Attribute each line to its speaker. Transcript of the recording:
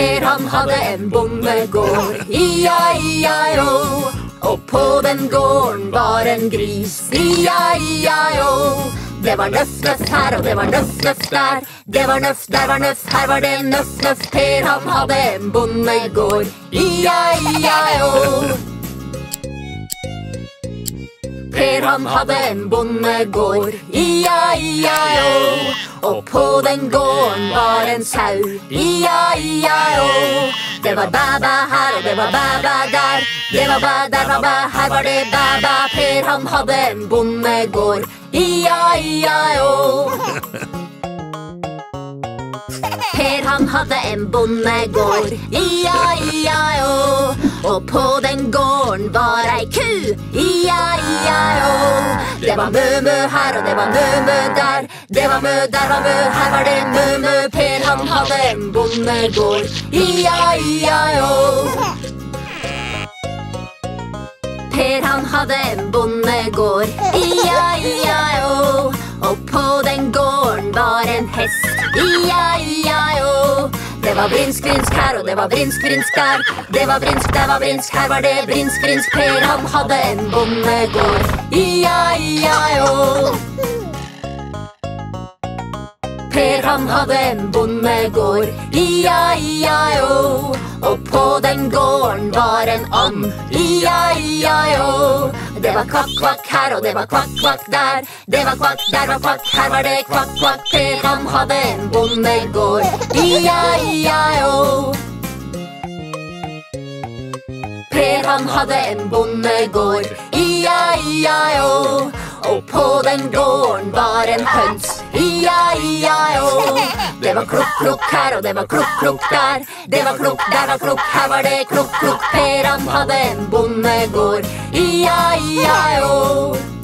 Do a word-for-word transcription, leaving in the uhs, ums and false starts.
Speaker 1: Per han hadde en bondegård, ia, ia, jo. Og på den gården var en gris, ia, ia, jo. Det var nøff, nøff her, og det var nøff, nøff der. Det var nøff, der var nøff, her var det nøff, nøff. Per han hadde en bondegård, ia, ia, jo. Per han hadde en bondegård, ia, ia, jo. Og på den gården var en sau, ia, ia, jo. Det var bæ-bæ her, og det var bæ-bæ der. Det var bæ, der var bæ, her var det bæ-bæ. Per han hadde en bondegård, ia, ia, jo. Per han hadde en bondegård, ia, ia, jo. Og på den gården var ei ku, ia, ia, jo. Det var mø-mø her, og det var mø-mø der. Det var mø, der var mø, her var det mø-mø. Per han hadde en bondegård, ia, ia, jo. Per han hadde en bondegård, ia, ia, jo. Og på den gården var en hest, ia, ia, jo. Det var vrinsk, vrinsk her, og det var vrinsk, vrinsk der. Det var vrinsk, der var vrinsk, her var det vrinsk, vrinsk. Per han hadde en bondegård, ia, ia, jo. Per han hadde en bondegård, ia, ia, jo. Og på den gården var en and, ia, ia, jo. Det var kvakk, kvakk her, og det var kvakk, kvakk der. Det var kvakk, der var kvakk, her var det kvakk, kvakk. Per han hadde en bondegård, ia, ia, jo. Per han hadde en bondegård, ia, ia, jo. Og på den gården var en høns, ia, ia, jo. Det var klukk, klukk her, og det var klukk, klukk der. Det var klukk, der var klukk, her var det klukk, klukk. Per han hadde en bondegård, ia, ia, jo.